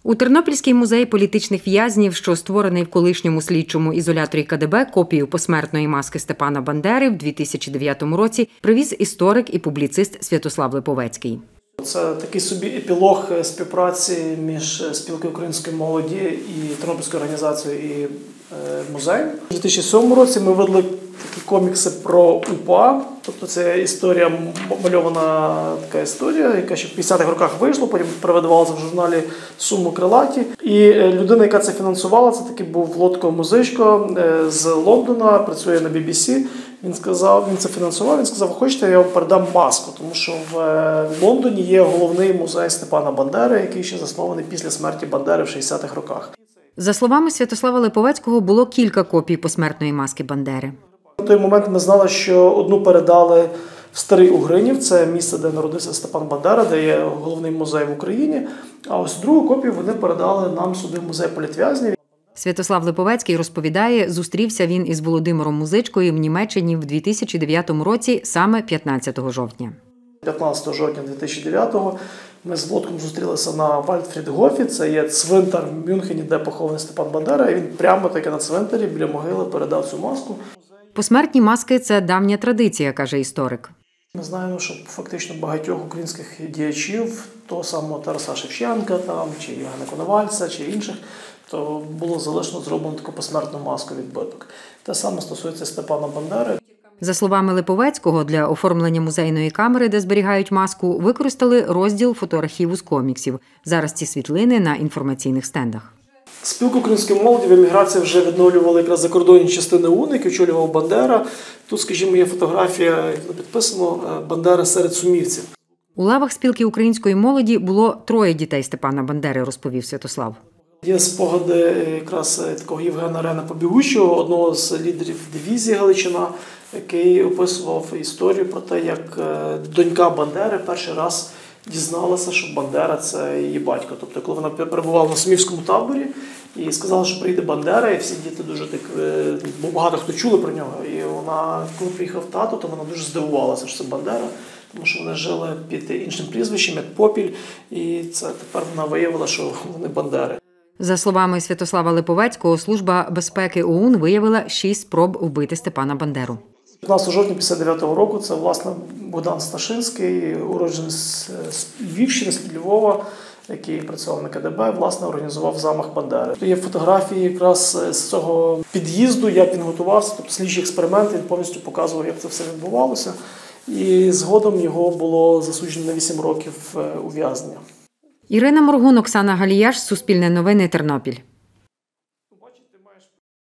У Тернопільський музей політичних в'язнів, що створений в колишньому слідчому ізоляторі КДБ, копію посмертної маски Степана Бандери в 2009 році привіз історик і публіцист Святослав Липовецький. Це такий собі епілог співпраці між спілкою української молоді і Тернопільською організацією і музеєм. У 2007 році ми видали такі комікси про УПА, тобто це історія, мальована така історія, яка ще в 50-х роках вийшла, потім перевидавалася в журналі «Сумо крилаті». І людина, яка це фінансувала, це такий був Лотко Музичко з Лондона, працює на BBC. Він це фінансував, він сказав, хочете, я вам передам маску, тому що в Лондоні є головний музей Степана Бандери, який ще заснований після смерті Бандери в 60-х роках. За словами Святослава Липовецького, було кілька копій посмертної маски Бандери. На той момент ми знали, що одну передали в Старий Угринів, це місце, де народився Степан Бандера, де є головний музей в Україні, а ось другу копію вони передали нам сюди в музей політв'язнів. Святослав Липовецький розповідає, зустрівся він із Володимиром Музичкою в Німеччині в 2009 році, саме 15 жовтня. 15 жовтня 2009-го ми з Лотком зустрілися на Вальдфрідгофі, це є цвинтар в Мюнхені, де похований Степан Бандера, і він прямо таки на цвинтарі біля могили передав цю маску. Посмертні маски – це давня традиція, каже історик. Ми знаємо, що фактично багатьох українських діячів, того самого Тараса Шевченка, чи Євгена Коновальця, чи інших, то було залишно зроблено таку посмертну маску відбиток. Те саме стосується Степана Бандери. За словами Липовецького, для оформлення музейної камери, де зберігають маску, використали розділ фотоархіву з коміксів. Зараз ці світлини на інформаційних стендах. Спілку української молоді в еміграції вже відновлювали якраз закордонні частини ОУН, які очолював Бандера. Тут, скажімо, є фотографія, як підписано, Бандера серед сумівців. У лавах спілки української молоді було 3 дітей Степана Бандери, розповів Святослав. Є спогади якраз такого Євгена Рена Побігучого, одного з лідерів дивізії Галичина, який описував історію про те, як донька Бандери перший раз дізналася, що Бандера – це її батько. Тобто, коли вона перебувала на Сумівському таборі і сказала, що прийде Бандера, і всі діти дуже так, бо багато хто чули про нього. І вона, коли приїхав тато, то вона дуже здивувалася, що це Бандера, тому що вони жили під іншим прізвищем, як Попіль, і це тепер вона виявила, що вони Бандери. За словами Святослава Липовецького, Служба безпеки ОУН виявила 6 спроб вбити Степана Бандеру. 15 жовтня 1959 року це, власне, Богдан Сташинський, уродженець з Львівщини, з Львова, який працював на КДБ, власне, організував замах Бандери. Є фотографії якраз з цього під'їзду, як він готувався, тобто слідчий експеримент, він повністю показував, як це все відбувалося. І згодом його було засуджено на 8 років ув'язнення. Ірина Моргун, Оксана Галіяш, Суспільне новини, Тернопіль.